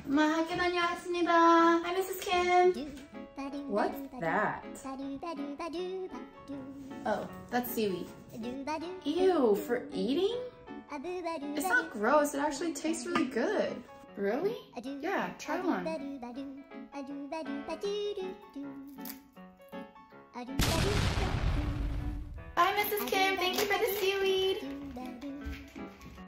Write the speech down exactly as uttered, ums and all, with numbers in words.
음악 다녀왔습니다. Hi, Missus Kim. What's that? Oh, that's seaweed. Ew, for eating? It's not gross, it actually tastes really good. Really? Yeah, try one. Bye, Missus Kim. Thank you for the seaweed.